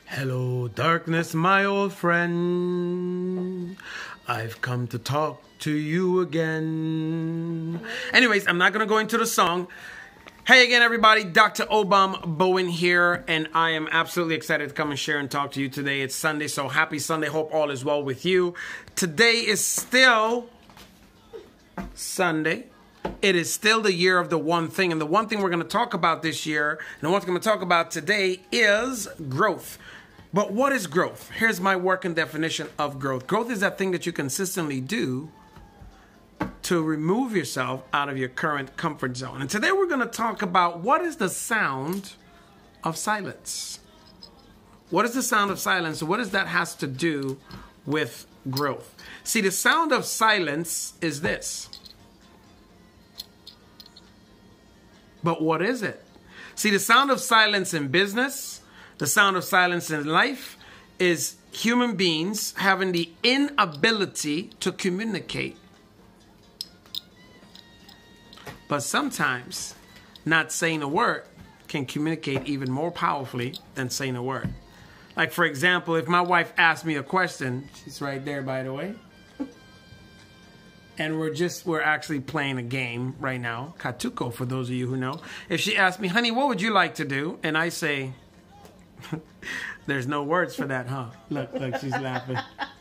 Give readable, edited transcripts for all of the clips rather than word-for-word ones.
Hello, darkness, my old friend. I've come to talk to you again. Anyways, I'm not going to go into the song. Hey again, everybody. Dr. Obam Bowen here, and I am absolutely excited to come and share and talk to you today. It's Sunday, so happy Sunday. Hope all is well with you. Today is still Sunday. It is still the year of the one thing, and the one thing we're going to talk about this year, and what we're going to talk about today is growth. But what is growth? Here's my working definition of growth. Growth is that thing that you consistently do to remove yourself out of your current comfort zone. And today we're going to talk about what is the sound of silence. What is the sound of silence? What does that has to do with growth? See, the sound of silence is this. But what is it? See, the sound of silence in business, the sound of silence in life is human beings having the inability to communicate. But sometimes not saying a word can communicate even more powerfully than saying a word. Like, for example, if my wife asks me a question, she's right there, by the way. And we're actually playing a game right now, Katuko, for those of you who know. If she asks me, honey, what would you like to do? And I say, there's no words for that, huh? Look, she's laughing.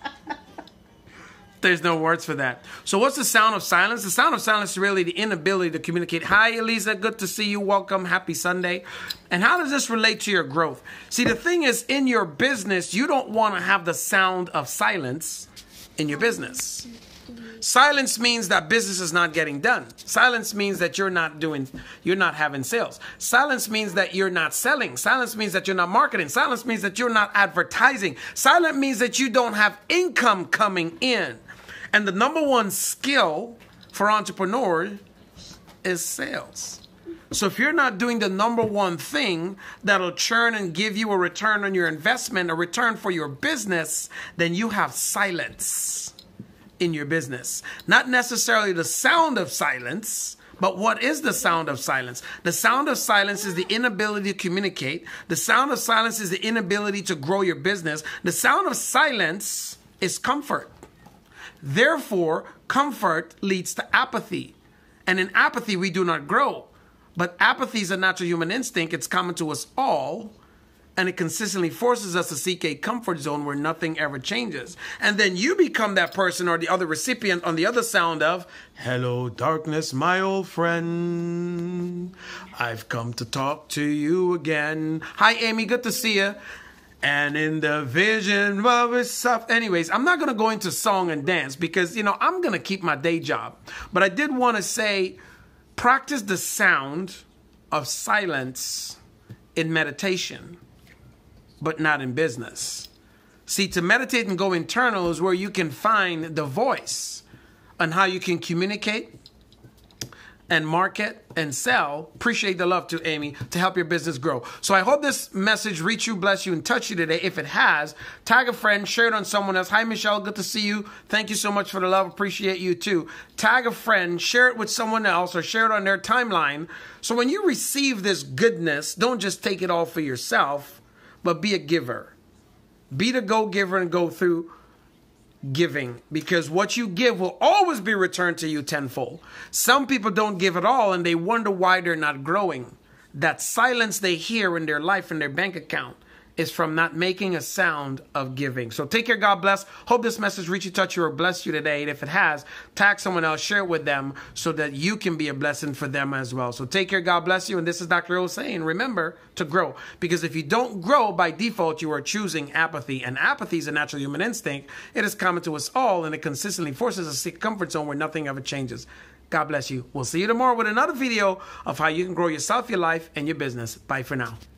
There's no words for that. So what's the sound of silence? The sound of silence is really the inability to communicate. Hi, Elisa. Good to see you. Welcome. Happy Sunday. And how does this relate to your growth? See, the thing is, in your business, you don't want to have the sound of silence in your business. Silence means that business is not getting done. Silence means that you're not having sales. Silence means that you're not selling. Silence means that you're not marketing. Silence means that you're not advertising. Silence means that you don't have income coming in. And the number one skill for entrepreneurs is sales. So if you're not doing the number one thing that'll churn and give you a return on your investment, a return for your business, then you have silence in your business. Not necessarily the sound of silence, but what is the sound of silence? The sound of silence is the inability to communicate. The sound of silence is the inability to grow your business. The sound of silence is comfort. Therefore, comfort leads to apathy. And in apathy, we do not grow. But apathy is a natural human instinct. It's common to us all. And it consistently forces us to seek a comfort zone where nothing ever changes. And then you become that person or the other recipient on the other sound of, hello, darkness, my old friend. I've come to talk to you again. Hi, Amy. Good to see you. And in the vision of his stuff. Anyways, I'm not going to go into song and dance because, I'm going to keep my day job. But I did want to say, practice the sound of silence in meditation, but not in business. See, to meditate and go internal is where you can find the voice on how you can communicate and market and sell. Appreciate the love to Amy to help your business grow. So I hope this message reach you, bless you, and touch you today. If it has, tag a friend, share it on someone else. Hi, Michelle. Good to see you. Thank you so much for the love. Appreciate you too. Tag a friend, share it with someone else, or share it on their timeline. So when you receive this goodness, don't just take it all for yourself, but be a giver. Be the go-giver and go through giving, because what you give will always be returned to you tenfold. Some people don't give at all and they wonder why they're not growing. That silence they hear in their life, in their bank account, is from not making a sound of giving. So take care. God bless. Hope this message reach you, touch you, or bless you today. And if it has, tag someone else, share it with them so that you can be a blessing for them as well. So take care. God bless you. And this is Dr. O saying, remember to grow. Because if you don't grow, by default, you are choosing apathy. And apathy is a natural human instinct. It is common to us all, and it consistently forces us to seek a comfort zone where nothing ever changes. God bless you. We'll see you tomorrow with another video of how you can grow yourself, your life, and your business. Bye for now.